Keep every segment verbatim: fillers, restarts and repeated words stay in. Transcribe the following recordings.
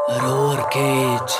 Roar Cage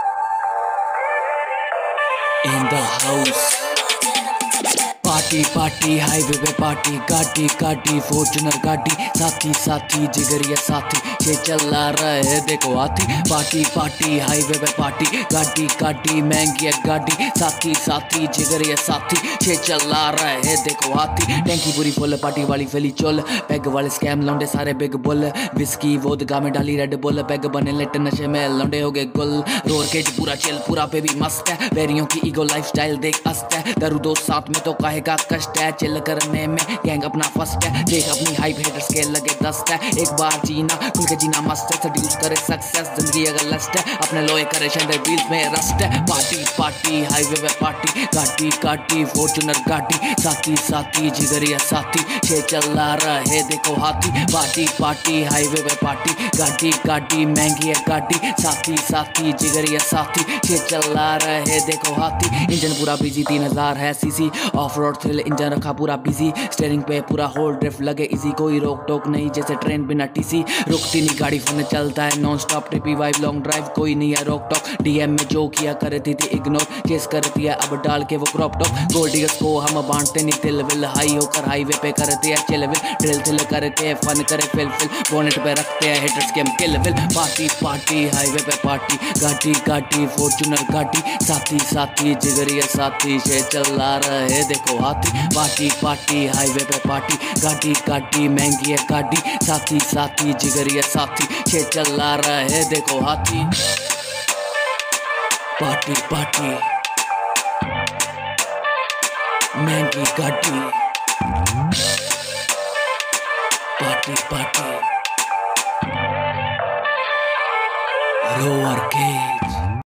in the house. Party party highway पे party, गाड़ी गाड़ी फॉर्च्यूनर गाड़ी, साथी साथी जिगरिया साथी, ये चला रहे देखो हाथी। पार्टी पार्टी हाईवे पे पार्टी, गाड़ी गाड़ी महंगी है गाड़ी, साथी साथी जिगरिया साथी, ये चला रहे देखो हाथी। टैंकी पूरी फुल, पार्टी वाली फैली चोल, पैग वाले स्कैम लौंडे सारे बिग बुल, विस्की वोदका में डाली रेड बुल, पैग बने लेट नशे में लौंडे हो गए गुल। रोर केज पूरा चिल पूरा पे भी मस्त है, वेरियों की ईगो लाइफस्टाइल देख अस्त है, दरू दोस्त साथ में तो काहे का कष्ट है, चिल करने में गैंग अपना फर्स्ट है, देख अपनी हाइप हेटर्स के लगे दस्त है, एक बार जीना खुल के जीना मस्त है, सड्यूस करे सक्सेस जिंदगी अगर लस्ट है, अपने लोए करे शेंडर व्हील्स में रस्ट है। पार्टी पार्टी हाईवे पे पार्टी, गाड़ी गाड़ी फॉर्च्यूनर गाड़ी, साथी साथी जिगरिया साथी, ये चला रहे देखो हाथी। पार्टी पार्टी हाईवे पे पार्टी, गाड़ी गाड़ी महंगी है गाड़ी, साथी साथी जिगरिया साथी, ये चला रहे देखो हाथी। इंजन पूरा बिजी तीन हजार है CC, off road thrill engine रखा पूरा बिजी, स्टीयरिंग पे पूरा होल ड्रिफ्ट लगे इजी, कोई रोक टोक नहीं जैसे ट्रेन बिना टीसी, रुकती नहीं गाड़ी फन चलता है non stop, trippy vibe long drive कोई नहीं है रोक टोक, डीएम में जो किया करती थी इग्नोर, केस करती है अब डाल के वो क्रॉप टॉप, गोल्डियस को हम बांटते नहीं तिल विल, हाई होकर हाईवे पे करते हैं चिल विल, ड्रिल थिल करके फन करे फिल फिल, बोनेट पे रखते हैं हिटर्स के हम kill will. Party party highway पे पार्टी, गाड़ी गाड़ी फॉर्च्यूनर गाड़ी, साथी साथी जिगरिया साथी, ये चला रहे देखो हाथी। पार्टी पार्टी हाईवे पे पार्टी, गाड़ी गाड़ी महंगी है गाड़ी, साथी साथी जिगरिया साथी, ये चला रहे देखो हाथी। पार्टी पार्टी महंगी गाड़ी, पार्टी पार्टी रोअर केज।